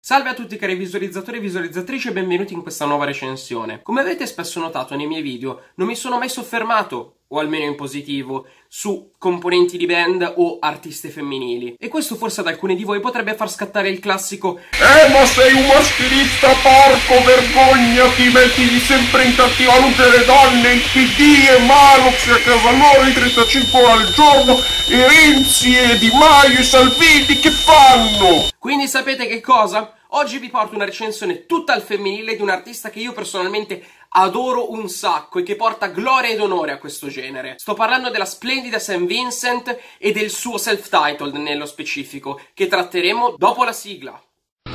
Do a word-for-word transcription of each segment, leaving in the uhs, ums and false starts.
Salve a tutti cari visualizzatori e visualizzatrici e benvenuti in questa nuova recensione. Come avete spesso notato nei miei video, non mi sono mai soffermato, o almeno in positivo, su componenti di band o artiste femminili. E questo forse ad alcuni di voi potrebbe far scattare il classico Eh ma sei un maschilista, porco, vergognati, mettili sempre in cattiva luce le donne, il P D e Malux a casa loro i trentacinque ore al giorno, e Renzi e Di Maio e Salvini che fanno? Quindi sapete che cosa? Oggi vi porto una recensione tutta al femminile di un artista che io personalmente adoro un sacco e che porta gloria ed onore a questo genere. Sto parlando della splendida Saint Vincent e del suo self-titled nello specifico, che tratteremo dopo la sigla.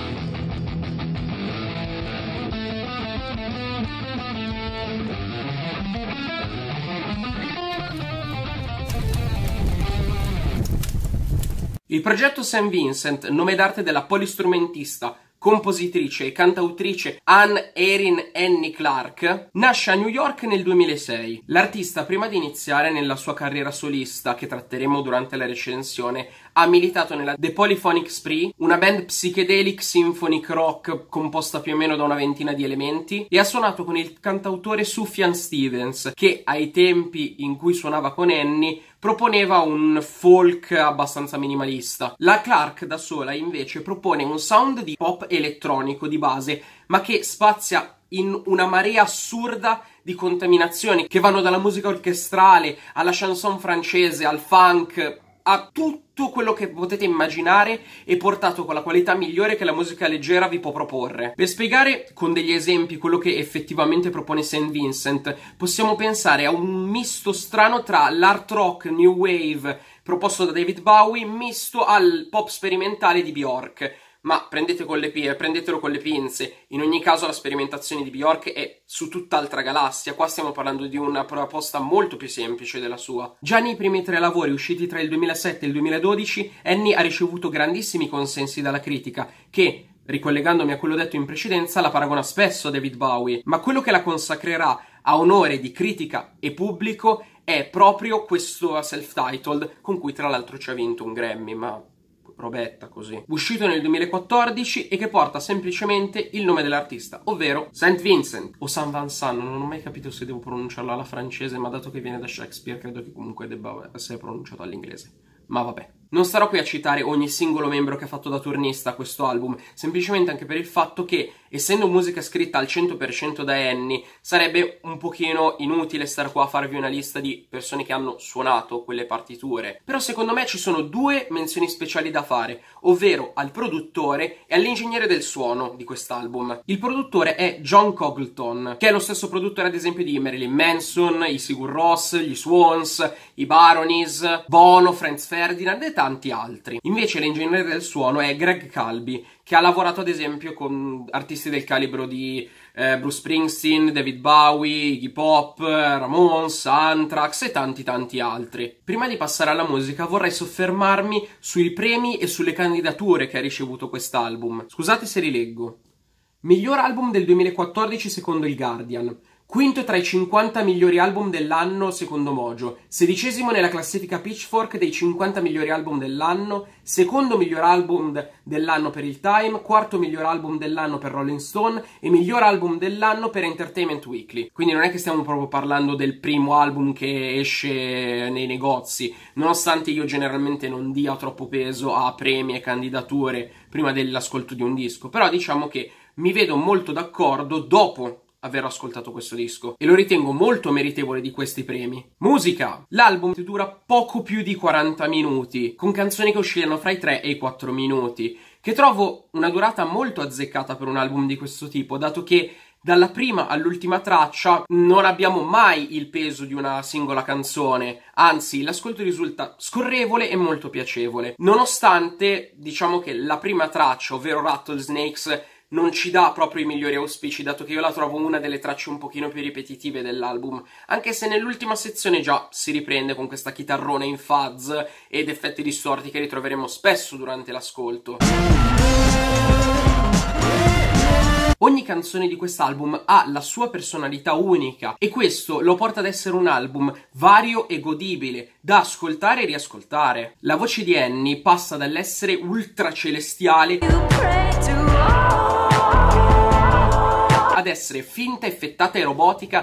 Il progetto Saint Vincent, nome d'arte della polistrumentista, compositrice e cantautrice Anne Erin Annie Clark, nasce a New York nel duemilasei. L'artista, prima di iniziare nella sua carriera solista, che tratteremo durante la recensione, ha militato nella The Polyphonic Spree, una band psychedelic symphonic rock composta più o meno da una ventina di elementi, e ha suonato con il cantautore Sufjan Stevens, che ai tempi in cui suonava con Annie proponeva un folk abbastanza minimalista. La Clark da sola invece propone un sound di pop elettronico di base, ma che spazia in una marea assurda di contaminazioni che vanno dalla musica orchestrale alla chanson francese al funk, a tutto quello che potete immaginare, e portato con la qualità migliore che la musica leggera vi può proporre. Per spiegare con degli esempi quello che effettivamente propone Saint Vincent, possiamo pensare a un misto strano tra l'art rock new wave proposto da David Bowie misto al pop sperimentale di Bjork. Ma prendete con le pi- prendetelo con le pinze, in ogni caso la sperimentazione di Bjork è su tutt'altra galassia, qua stiamo parlando di una proposta molto più semplice della sua. Già nei primi tre lavori usciti tra il duemilasette e il duemiladodici, Annie ha ricevuto grandissimi consensi dalla critica, che, ricollegandomi a quello detto in precedenza, la paragona spesso a David Bowie, ma quello che la consacrerà a onore di critica e pubblico è proprio questo self-titled, con cui tra l'altro ci ha vinto un Grammy, ma robetta così. Uscito nel duemilaquattordici e che porta semplicemente il nome dell'artista, ovvero Saint Vincent o Saint Vincent. Non ho mai capito se devo pronunciarla alla francese, ma dato che viene da Shakespeare credo che comunque debba essere pronunciato all'inglese. Ma vabbè. Non starò qui a citare ogni singolo membro che ha fatto da turnista a questo album, semplicemente anche per il fatto che, essendo musica scritta al cento per cento da Annie, sarebbe un pochino inutile stare qua a farvi una lista di persone che hanno suonato quelle partiture. Però secondo me ci sono due menzioni speciali da fare, ovvero al produttore e all'ingegnere del suono di quest'album. Il produttore è John Congleton, che è lo stesso produttore ad esempio di Marilyn Manson, i Sigur Rós, gli Swans, i Baronies, Bono, Franz Ferdinand e tanti altri. Invece l'ingegnere del suono è Greg Calbi, che ha lavorato ad esempio con artisti del calibro di eh, Bruce Springsteen, David Bowie, Iggy Pop, Ramones, Anthrax e tanti tanti altri. Prima di passare alla musica vorrei soffermarmi sui premi e sulle candidature che ha ricevuto quest'album. Scusate se rileggo. Miglior album del duemilaquattordici secondo il Guardian. Quinto tra i cinquanta migliori album dell'anno secondo Mojo, sedicesimo nella classifica Pitchfork dei cinquanta migliori album dell'anno, secondo miglior album dell'anno per il Time, quarto miglior album dell'anno per Rolling Stone e miglior album dell'anno per Entertainment Weekly. Quindi non è che stiamo proprio parlando del primo album che esce nei negozi, nonostante io generalmente non dia troppo peso a premi e candidature prima dell'ascolto di un disco, però diciamo che mi vedo molto d'accordo dopo aver ascoltato questo disco e lo ritengo molto meritevole di questi premi. Musica. L'album dura poco più di quaranta minuti, con canzoni che oscillano fra i tre e i quattro minuti, che trovo una durata molto azzeccata per un album di questo tipo, dato che dalla prima all'ultima traccia non abbiamo mai il peso di una singola canzone, anzi l'ascolto risulta scorrevole e molto piacevole, nonostante diciamo che la prima traccia, ovvero Rattlesnakes, non ci dà proprio i migliori auspici, dato che io la trovo una delle tracce un pochino più ripetitive dell'album, anche se nell'ultima sezione già si riprende con questa chitarrona in fuzz ed effetti distorti che ritroveremo spesso durante l'ascolto. Ogni canzone di quest'album ha la sua personalità unica e questo lo porta ad essere un album vario e godibile, da ascoltare e riascoltare. La voce di Annie passa dall'essere ultra celestiale ad essere finta, effettata e robotica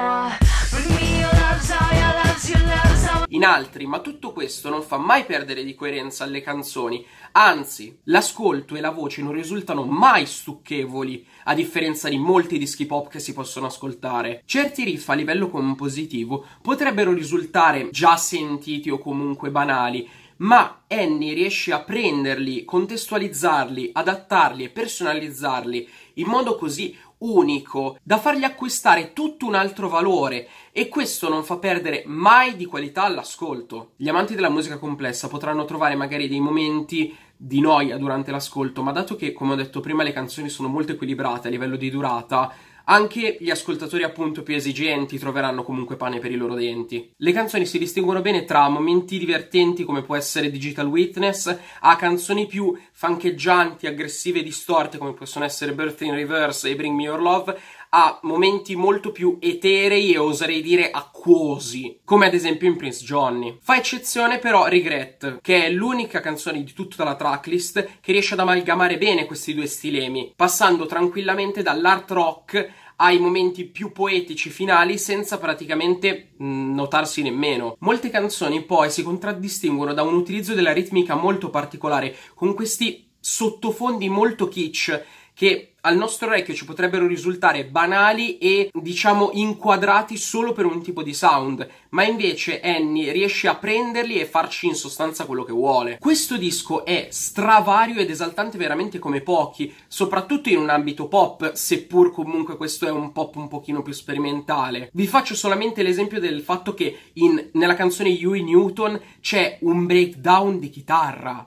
in altri, ma tutto questo non fa mai perdere di coerenza alle canzoni, anzi, l'ascolto e la voce non risultano mai stucchevoli, a differenza di molti dischi pop che si possono ascoltare. Certi riff a livello compositivo potrebbero risultare già sentiti o comunque banali, ma Annie riesce a prenderli, contestualizzarli, adattarli e personalizzarli in modo così unico da fargli acquistare tutto un altro valore, e questo non fa perdere mai di qualità all'ascolto. Gli amanti della musica complessa potranno trovare magari dei momenti di noia durante l'ascolto, ma dato che, come ho detto prima, le canzoni sono molto equilibrate a livello di durata, anche gli ascoltatori appunto più esigenti troveranno comunque pane per i loro denti. Le canzoni si distinguono bene tra momenti divertenti come può essere Digital Witness, a canzoni più fancheggianti, aggressive e distorte come possono essere Birth in Reverse e Bring Me Your Love, a momenti molto più eterei e oserei dire acquosi, come ad esempio in Prince Johnny. Fa eccezione però Regret, che è l'unica canzone di tutta la tracklist che riesce ad amalgamare bene questi due stilemi, passando tranquillamente dall'art rock ai momenti più poetici finali senza praticamente mh, notarsi nemmeno. Molte canzoni poi si contraddistinguono da un utilizzo della ritmica molto particolare, con questi sottofondi molto kitsch che al nostro orecchio ci potrebbero risultare banali e, diciamo, inquadrati solo per un tipo di sound, ma invece Annie riesce a prenderli e farci in sostanza quello che vuole. Questo disco è stravario ed esaltante veramente come pochi, soprattutto in un ambito pop, seppur comunque questo è un pop un pochino più sperimentale. Vi faccio solamente l'esempio del fatto che in, nella canzone Huey Newton c'è un breakdown di chitarra.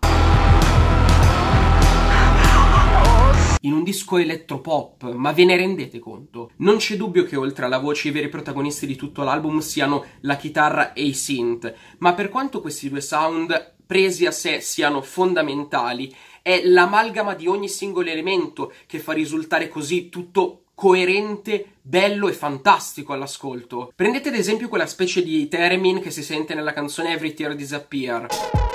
In un disco elettropop, ma ve ne rendete conto? Non c'è dubbio che oltre alla voce i veri protagonisti di tutto l'album siano la chitarra e i synth, ma per quanto questi due sound presi a sé siano fondamentali, è l'amalgama di ogni singolo elemento che fa risultare così tutto coerente, bello e fantastico all'ascolto. Prendete ad esempio quella specie di theremin che si sente nella canzone Every Tear Disappear,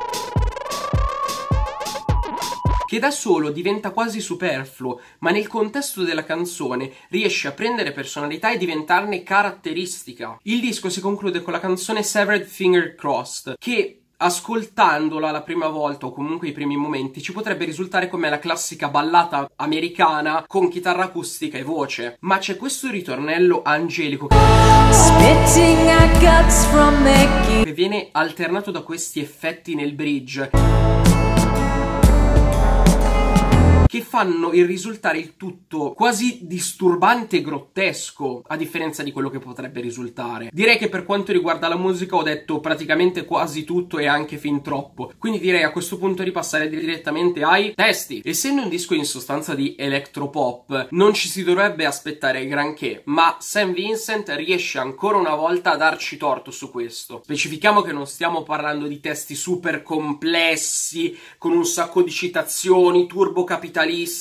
che da solo diventa quasi superfluo, ma nel contesto della canzone riesce a prendere personalità e diventarne caratteristica. Il disco si conclude con la canzone Severed Finger Crossed, che ascoltandola la prima volta o comunque i primi momenti ci potrebbe risultare come la classica ballata americana con chitarra acustica e voce, ma c'è questo ritornello angelico che che viene alternato da questi effetti nel bridge che fanno il risultare il tutto quasi disturbante e grottesco, a differenza di quello che potrebbe risultare. Direi che per quanto riguarda la musica ho detto praticamente quasi tutto e anche fin troppo, quindi direi a questo punto di passare direttamente ai testi. Essendo un disco in sostanza di electropop, non ci si dovrebbe aspettare granché, ma Saint Vincent riesce ancora una volta a darci torto su questo. Specifichiamo che non stiamo parlando di testi super complessi, con un sacco di citazioni, turbo capitalistici,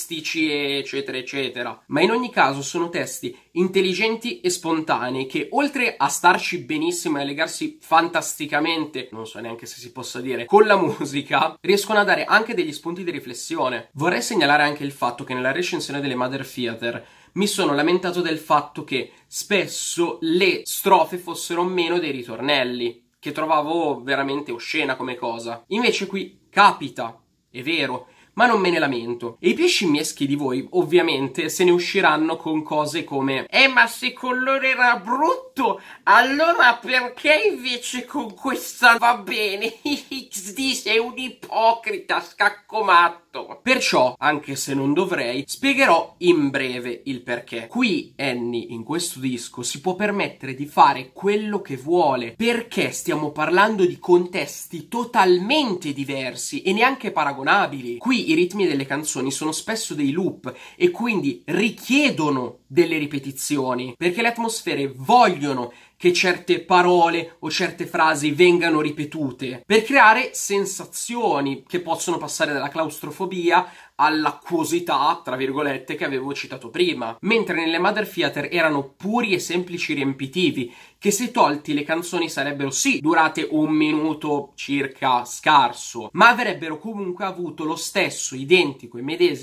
eccetera eccetera, ma in ogni caso sono testi intelligenti e spontanei che, oltre a starci benissimo e a legarsi fantasticamente, non so neanche se si possa dire, con la musica, riescono a dare anche degli spunti di riflessione. Vorrei segnalare anche il fatto che nella recensione delle Mother Theater mi sono lamentato del fatto che spesso le strofe fossero meno dei ritornelli, che trovavo veramente oscena come cosa. Invece qui capita, è vero, ma non me ne lamento. E i più scimmieschi di voi, ovviamente, se ne usciranno con cose come Eh, ma se con loro era brutto, allora perché invece con questa va bene? X D sei un ipocrita scaccomatto. Perciò, anche se non dovrei, spiegherò in breve il perché. Qui Annie, in questo disco, si può permettere di fare quello che vuole, perché stiamo parlando di contesti totalmente diversi e neanche paragonabili. Qui i ritmi delle canzoni sono spesso dei loop e quindi richiedono delle ripetizioni, perché le atmosfere vogliono che certe parole o certe frasi vengano ripetute per creare sensazioni che possono passare dalla claustrofobia all'acquosità, tra virgolette, che avevo citato prima, mentre nelle Mother Theater erano puri e semplici riempitivi, che se tolti le canzoni sarebbero sì durate un minuto circa scarso, ma avrebbero comunque avuto lo stesso identico e medesimo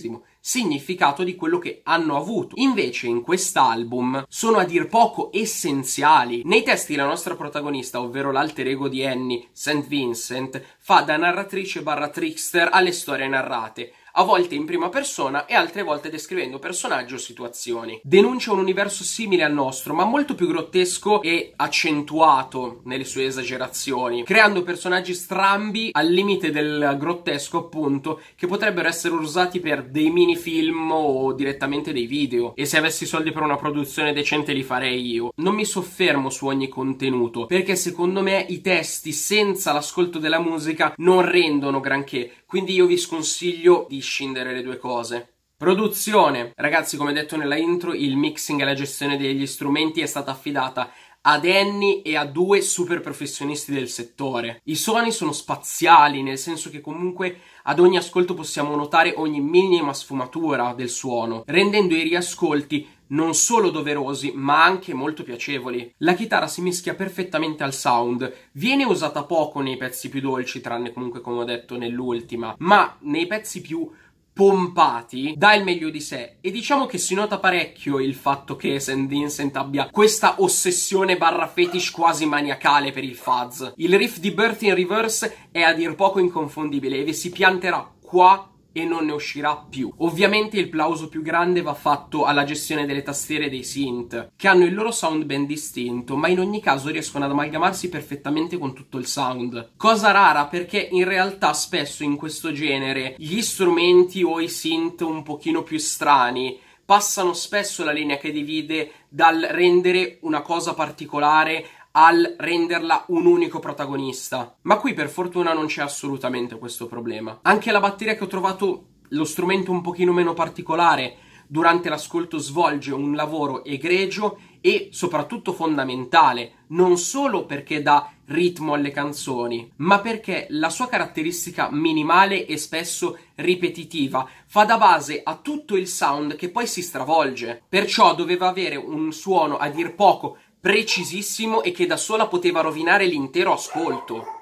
significato di quello che hanno avuto. Invece in quest'album sono a dir poco essenziali. Nei testi la nostra protagonista, ovvero l'alter ego di Annie, Saint Vincent, fa da narratrice barra trickster alle storie narrate, a volte in prima persona e altre volte descrivendo personaggi o situazioni. Denuncia un universo simile al nostro, ma molto più grottesco e accentuato nelle sue esagerazioni, creando personaggi strambi al limite del grottesco, appunto, che potrebbero essere usati per dei minifilm o direttamente dei video. E se avessi soldi per una produzione decente li farei io. Non mi soffermo su ogni contenuto, perché secondo me i testi senza l'ascolto della musica non rendono granché, quindi io vi sconsiglio di scindere le due cose. Produzione. Ragazzi, come detto nella intro, il mixing e la gestione degli strumenti è stata affidata ad Annie e a due super professionisti del settore. I suoni sono spaziali, nel senso che comunque ad ogni ascolto possiamo notare ogni minima sfumatura del suono, rendendo i riascolti non solo doverosi, ma anche molto piacevoli. La chitarra si mischia perfettamente al sound, viene usata poco nei pezzi più dolci, tranne comunque, come ho detto, nell'ultima, ma nei pezzi più pompati dà il meglio di sé, e diciamo che si nota parecchio il fatto che Saint Vincent abbia questa ossessione barra fetish quasi maniacale per il fuzz. Il riff di Birth in Reverse è a dir poco inconfondibile e vi si pianterà qua e non ne uscirà più. Ovviamente il plauso più grande va fatto alla gestione delle tastiere e dei synth, che hanno il loro sound ben distinto, ma in ogni caso riescono ad amalgamarsi perfettamente con tutto il sound. Cosa rara, perché in realtà spesso in questo genere gli strumenti o i synth un pochino più strani passano spesso la linea che divide dal rendere una cosa particolare al renderla un unico protagonista. Ma qui per fortuna non c'è assolutamente questo problema. Anche la batteria, che ho trovato lo strumento un pochino meno particolare, durante l'ascolto svolge un lavoro egregio e soprattutto fondamentale, non solo perché dà ritmo alle canzoni, ma perché la sua caratteristica minimale e spesso ripetitiva fa da base a tutto il sound che poi si stravolge. Perciò doveva avere un suono a dir poco precisissimo e che da sola poteva rovinare l'intero ascolto.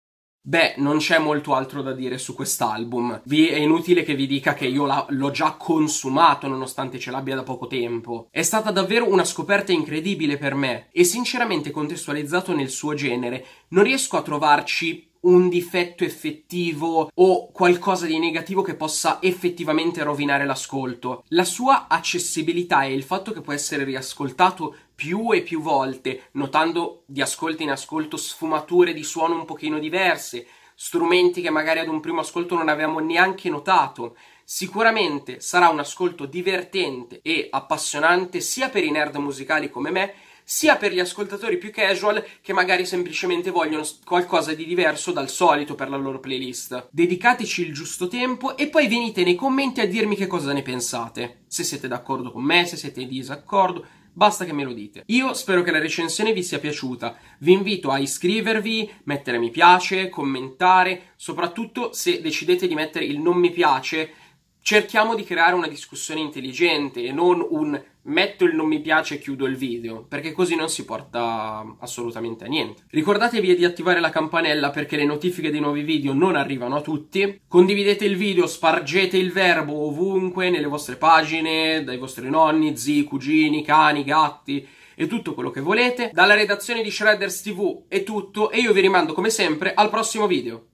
Beh, non c'è molto altro da dire su quest'album. Vi è inutile che vi dica che io l'ho già consumato nonostante ce l'abbia da poco tempo. È stata davvero una scoperta incredibile per me e sinceramente, contestualizzato nel suo genere, non riesco a trovarci un difetto effettivo o qualcosa di negativo che possa effettivamente rovinare l'ascolto. La sua accessibilità e il fatto che può essere riascoltato più e più volte, notando di ascolto in ascolto sfumature di suono un pochino diverse, strumenti che magari ad un primo ascolto non avevamo neanche notato, sicuramente sarà un ascolto divertente e appassionante sia per i nerd musicali come me, sia per gli ascoltatori più casual che magari semplicemente vogliono qualcosa di diverso dal solito per la loro playlist. Dedicateci il giusto tempo e poi venite nei commenti a dirmi che cosa ne pensate. Se siete d'accordo con me, se siete in disaccordo, basta che me lo dite. Io spero che la recensione vi sia piaciuta. Vi invito a iscrivervi, mettere mi piace, commentare, soprattutto se decidete di mettere il non mi piace. Cerchiamo di creare una discussione intelligente e non un metto il non mi piace e chiudo il video, perché così non si porta assolutamente a niente. Ricordatevi di attivare la campanella perché le notifiche dei nuovi video non arrivano a tutti. Condividete il video, spargete il verbo ovunque, nelle vostre pagine, dai vostri nonni, zii, cugini, cani, gatti e tutto quello che volete. Dalla redazione di Shredders tivù è tutto e io vi rimando come sempre al prossimo video.